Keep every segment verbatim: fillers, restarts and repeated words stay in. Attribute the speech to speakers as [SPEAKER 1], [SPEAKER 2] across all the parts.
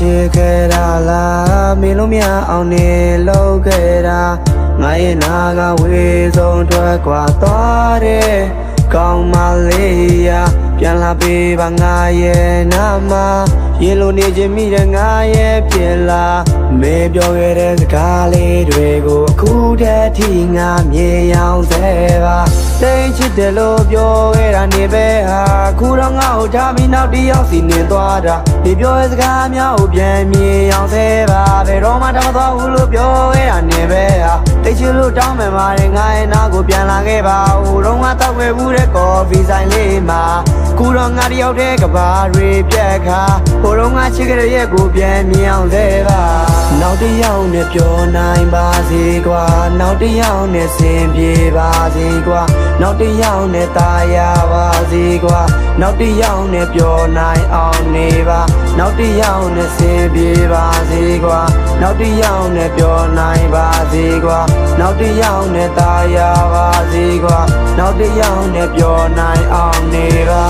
[SPEAKER 1] ချစ်ခဲ့တာလားမင်းလို့မရအောင်နေလောက်ခဲ့တာငါရဲ့နာကဝေးဆုံးထွက်ခွာသွားတယ်ကောင်းမလေးရာပြန်လာပေးပါငါရဲ့နာမရေလိုနေခြင်းမိတဲ့ငါရဲ့ပြင်လာမေပြောခဲ့တဲ့စကားလေးတွေကိုအခုတည်းထိငါမြေရောက်သေးပါတိတ်ချစ်တယ်လို့ပြောခဲ့တာနေပဲဟာခုတော့ငါ့ကိုထားပြီးနောက်တစ်ယောက်စီနေသွားတာဒီပြောတဲ့စကားများကိုပြန်မြေရောက်သေးပါဘယ်တော့မှတမသွားဘူးလို့ပြောခဲ့တာနေပဲဟာတိတ်ချစ်လို့တောင်းမှန်ပါတယ်ငါရဲ့နာကိုပြန်လာခဲ့ပါဟိုတော့ငါတောက်ခဲ့ဘူးတဲ့ကော်ဖီဆိုင်လေးမှာခုတော့ငါတယောက်တည်းကဘာတွေပြက်ခါဟိုတော့ငါချစ်ခဲ့တဲ့ရဲ့ကိုပြန်မြေအောင်သေးပါနောက်တစ်ယောက်နဲ့ပြောနိုင်ပါစေကွာနောက်တစ်ယောက်နဲ့ဆင်ပြေပါစေကွာနောက်တစ်ယောက်နဲ့ตายရပါစေကွာနောက်တစ်ယောက်နဲ့ပြောနိုင်အောင်နေပါနောက်တစ်ယောက်နဲ့ဆင်ပြေပါစေကွာနောက်တစ်ယောက်နဲ့ပြောနိုင်ပါစေကွာနောက်တစ်ယောက်နဲ့ตายရပါစေကွာနောက်တစ်ယောက်နဲ့ပြောနိုင်အောင်နေပါ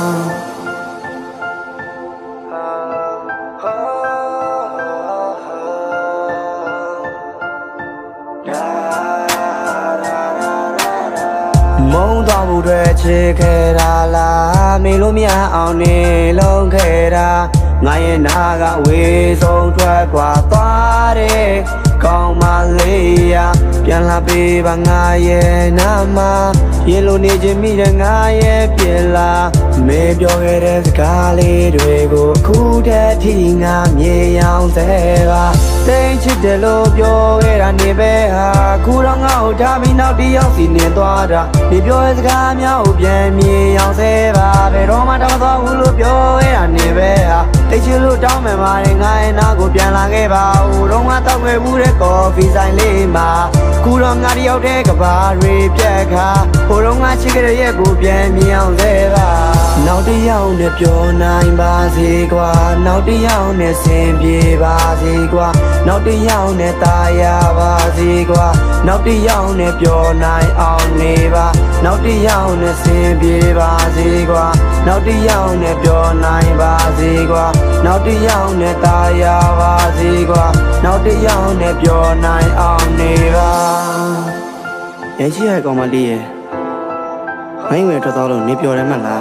[SPEAKER 1] မုန်းသွားဖို့တွေချစ်ခဲ့တာလားမေလို့မရအောင်နေလုံးခဲ့တာငါရဲ့နာကဝေးဆုံးထွက်ခွာသွားတယ်ကောင်းမလေးရာပြန်လာပေးပါငါရဲ့နာမရေလိုနေခြင်းမိတဲ့ငါရဲ့ပြင်လာမေပြောခဲ့တဲ့စကားလေးတွေကိုအခုတည်းထိငါမြေရောက်သေးပါတိတ်ချစ်တယ်လို့ပြောခဲ့တာနေပဲဟာခုတော့ငါ့ကိုထားပြီးနောက်တစ်ယောက်စီနေသွားတာဒီပြောတဲ့စကားများကိုပြန်မြေရောက်သေးပါဘယ်တော့မှတမသွားဘူးလို့ပြောခဲ့တာနေပဲဟာတိတ်ချစ်လို့တောင်းမှန်ပါတယ်ငါရဲ့နာကိုပြန်လာခဲ့ပါဟိုတော့ငါတောက်ခဲ့ဘူးတဲ့ကော်ဖီဆိုင်လေးမှာခုတော့ငါတယောက်တည်းကဘာတွေပြက်ခါဟိုတော့ငါချစ်ခဲ့တဲ့ရဲ့ကိုပြန်မြေအောင်သေးပါနောက်တစ်ယောက်နဲ့ပြောနိုင်ပါစေကွာနောက်တစ်ယောက်နဲ့ဆင်ပြေပါစေကွာနောက်တစ်ယောက်နဲ့ตายရပါစေကွာနောက်တစ်ယောက်နဲ့ပြောနိုင်အောင်နေပါနောက်တစ်ယောက်နဲ့ဆင်ပြေပါစေကွာနောက်တစ်ယောက်နဲ့ပြောနိုင်ပါစေကွာနောက်တစ်ယောက်နဲ့ตายရပါစေကွာနောက်တစ်ယောက်နဲ့ပြောနိုင်အောင်နေပါရဲ့ချစ်ရကောင်မလေးရဲ့မင်းဝင်ထွက်သွားလို့နေပြောတယ်မလား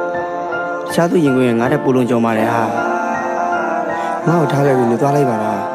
[SPEAKER 1] တခြားသူရင်ခွင်ငါတဲ့ပူလုံးကြုံပါတယ်ဟာငါ့ကိုထားခဲ့ပြီးနေသွားလိုက်ပါလား